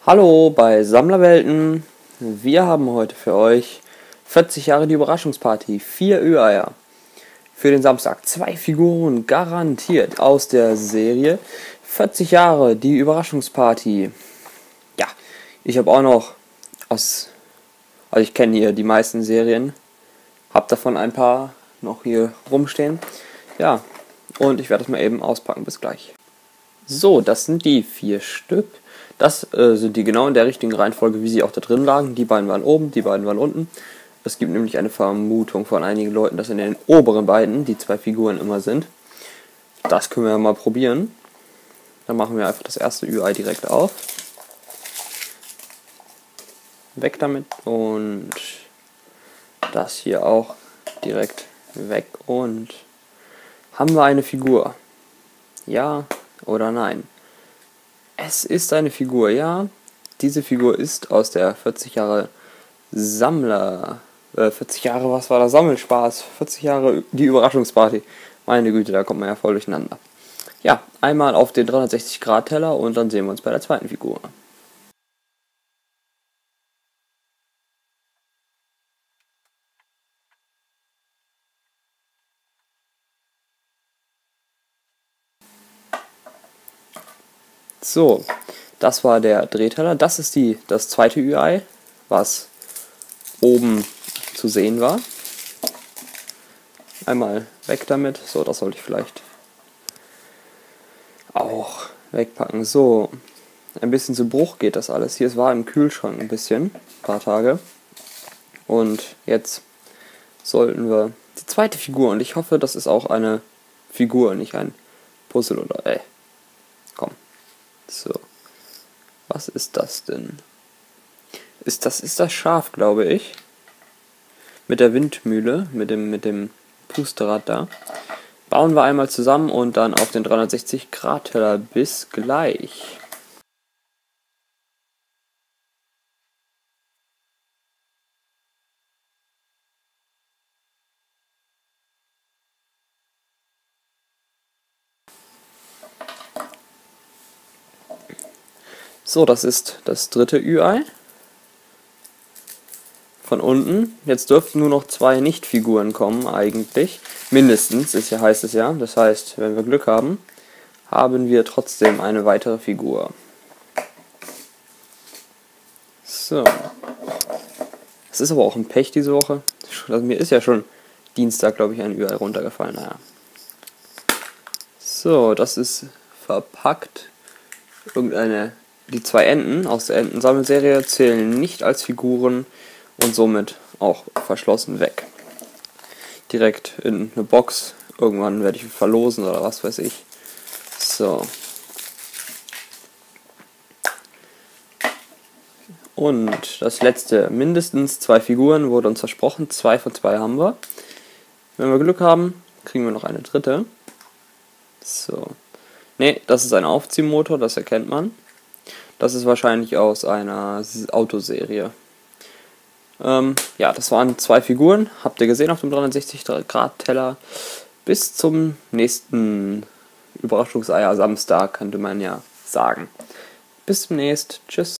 Hallo bei Sammlerwelten. Wir haben heute für euch 40 Jahre die Überraschungsparty, 4 Ü-Eier. Für den Samstag 2 Figuren garantiert aus der Serie 40 Jahre die Überraschungsparty. Ja, ich habe auch noch also ich kenne hier die meisten Serien, habe davon ein paar noch hier rumstehen. Ja, und ich werde das mal eben auspacken. Bis gleich. So, das sind die 4 Stück. Das sind die genau in der richtigen Reihenfolge, wie sie auch da drin lagen. Die beiden waren oben, die beiden waren unten. Es gibt nämlich eine Vermutung von einigen Leuten, dass in den oberen beiden die 2 Figuren immer sind. Das können wir ja mal probieren. Dann machen wir einfach das erste Ü-Ei direkt auf. Weg damit und das hier auch direkt weg. Und haben wir eine Figur? Ja oder nein? Es ist eine Figur, ja. Diese Figur ist aus der 40 Jahre Sammler... 40 Jahre, was war das? Sammelspaß. 40 Jahre die Überraschungsparty. Meine Güte, da kommt man ja voll durcheinander. Ja, einmal auf den 360-Grad-Teller und dann sehen wir uns bei der zweiten Figur. So, das war der Drehteller. Das ist das zweite Ü-Ei, was oben zu sehen war. Einmal weg damit. So, das sollte ich vielleicht auch wegpacken. So, ein bisschen zu Bruch geht das alles. Hier, es war im Kühlschrank ein paar Tage. Und jetzt sollten wir die zweite Figur. Und ich hoffe, das ist auch eine Figur, nicht ein Puzzle oder... Komm. So. Was ist das denn? Ist das Schaf, glaube ich. Mit der Windmühle, mit dem Pusterrad da. Bauen wir einmal zusammen und dann auf den 360-Grad-Teller. Bis gleich. So, das ist das dritte Ü-Ei. Von unten. Jetzt dürften nur noch 2 Nicht-Figuren kommen, eigentlich. Mindestens, heißt es ja. Das heißt, wenn wir Glück haben, haben wir trotzdem eine weitere Figur. So. Es ist aber auch ein Pech diese Woche. Also mir ist ja schon Dienstag, glaube ich, ein Ü-Ei runtergefallen. Naja. So, das ist verpackt. Die 2 Enten aus der Entensammelserie zählen nicht als Figuren und somit auch verschlossen weg. Direkt in eine Box. Irgendwann werde ich verlosen oder was weiß ich. So. Und das letzte, mindestens 2 Figuren, wurde uns versprochen. 2 von 2 haben wir. Wenn wir Glück haben, kriegen wir noch eine dritte. So. Ne, das ist ein Aufziehmotor, das erkennt man. Das ist wahrscheinlich aus einer Autoserie. Ja, das waren 2 Figuren. Habt ihr gesehen auf dem 360-Grad-Teller. Bis zum nächsten Überraschungseier Samstag, könnte man ja sagen. Bis zum nächsten. Tschüss.